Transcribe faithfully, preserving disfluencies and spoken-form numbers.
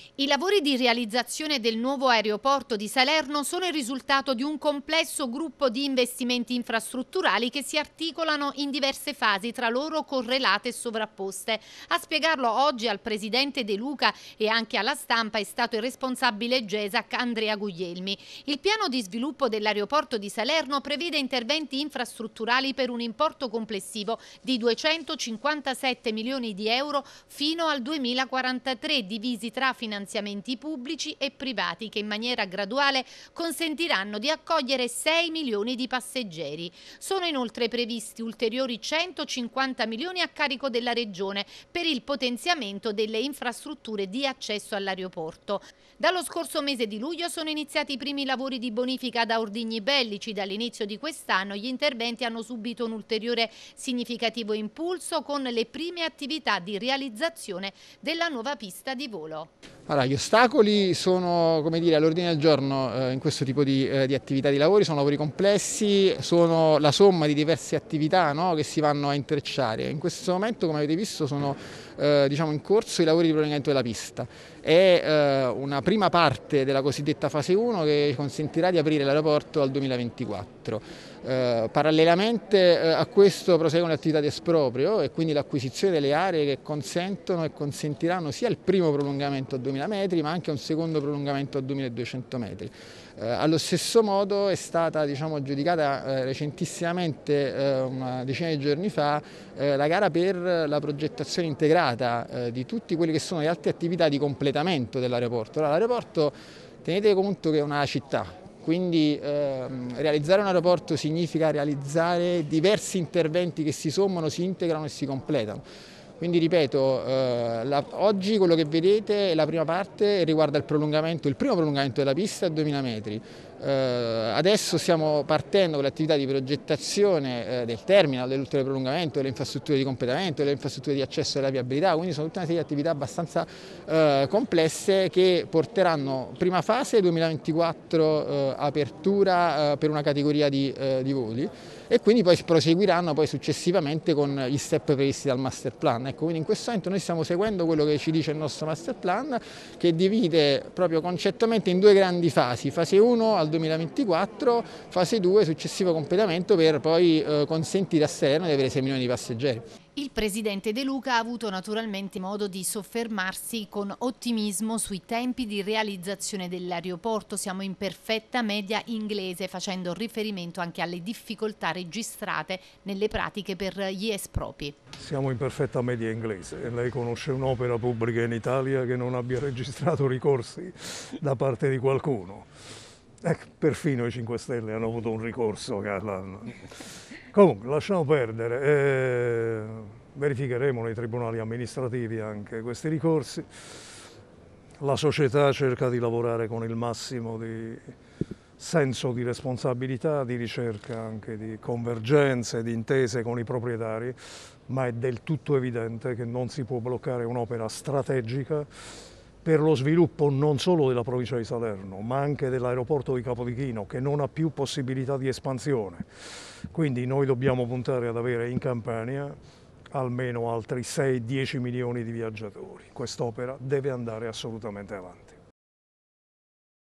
I lavori di realizzazione del nuovo aeroporto di Salerno sono il risultato di un complesso gruppo di investimenti infrastrutturali che si articolano in diverse fasi tra loro correlate e sovrapposte. A spiegarlo oggi al presidente De Luca e anche alla stampa è stato il responsabile GESAC Andrea Guglielmi. Il piano di sviluppo dell'aeroporto di Salerno prevede interventi infrastrutturali per un importo complessivo di duecentocinquantasette milioni di euro fino al duemilaquarantatré, divisi tra finanziamenti finanziamenti pubblici e privati che in maniera graduale consentiranno di accogliere sei milioni di passeggeri. Sono inoltre previsti ulteriori centocinquanta milioni a carico della Regione per il potenziamento delle infrastrutture di accesso all'aeroporto. Dallo scorso mese di luglio sono iniziati i primi lavori di bonifica da ordigni bellici. Dall'inizio di quest'anno gli interventi hanno subito un ulteriore significativo impulso con le prime attività di realizzazione della nuova pista di volo. Allora, gli ostacoli sono, come dire, all'ordine del giorno eh, in questo tipo di, eh, di attività di lavori, sono lavori complessi, sono la somma di diverse attività, no, che si vanno a intrecciare. In questo momento, come avete visto, sono eh, diciamo, in corso i lavori di prolungamento della pista. È eh, una prima parte della cosiddetta fase uno che consentirà di aprire l'aeroporto al duemilaventiquattro. Eh, parallelamente eh, a questo prosegue un'attività di esproprio e quindi l'acquisizione delle aree che consentono e consentiranno sia il primo prolungamento a duemila metri ma anche un secondo prolungamento a duemiladuecento metri. Eh, allo stesso modo è stata diciamo, aggiudicata eh, recentissimamente, eh, una decina di giorni fa, eh, la gara per la progettazione integrata eh, di tutte quelle che sono le altre attività di completamento dell'aeroporto. Allora, l'aeroporto, tenete conto che è una città. Quindi ehm, realizzare un aeroporto significa realizzare diversi interventi che si sommano, si integrano e si completano. Quindi ripeto, eh, la, oggi quello che vedete è la prima parte, riguarda il prolungamento, il primo prolungamento della pista a duemila metri. Eh, adesso stiamo partendo con l'attività di progettazione eh, del terminal, dell'ultimo prolungamento, delle infrastrutture di completamento, delle infrastrutture di accesso e della viabilità, quindi sono tutta una serie di attività abbastanza eh, complesse che porteranno prima fase duemilaventiquattro eh, apertura eh, per una categoria di, eh, di voli e quindi poi proseguiranno poi successivamente con gli step previsti dal master plan. Ecco, quindi in questo momento noi stiamo seguendo quello che ci dice il nostro master plan, che divide proprio concettualmente in due grandi fasi, fase uno al duemilaventiquattro, fase due successivo completamento per poi eh, consentire a Salerno di avere sei milioni di passeggeri. Il presidente De Luca ha avuto naturalmente modo di soffermarsi con ottimismo sui tempi di realizzazione dell'aeroporto. Siamo in perfetta media inglese, facendo riferimento anche alle difficoltà registrate nelle pratiche per gli espropri. Siamo in perfetta media inglese e lei conosce un'opera pubblica in Italia che non abbia registrato ricorsi da parte di qualcuno. Ecco, perfino i cinque Stelle hanno avuto un ricorso. Comunque, lasciamo perdere, eh, verificheremo nei tribunali amministrativi anche questi ricorsi. La società cerca di lavorare con il massimo di senso di responsabilità, di ricerca anche di convergenze, di intese con i proprietari, ma è del tutto evidente che non si può bloccare un'opera strategica per lo sviluppo non solo della provincia di Salerno, ma anche dell'aeroporto di Capodichino, che non ha più possibilità di espansione. Quindi noi dobbiamo puntare ad avere in Campania almeno altri sei dieci milioni di viaggiatori. Quest'opera deve andare assolutamente avanti.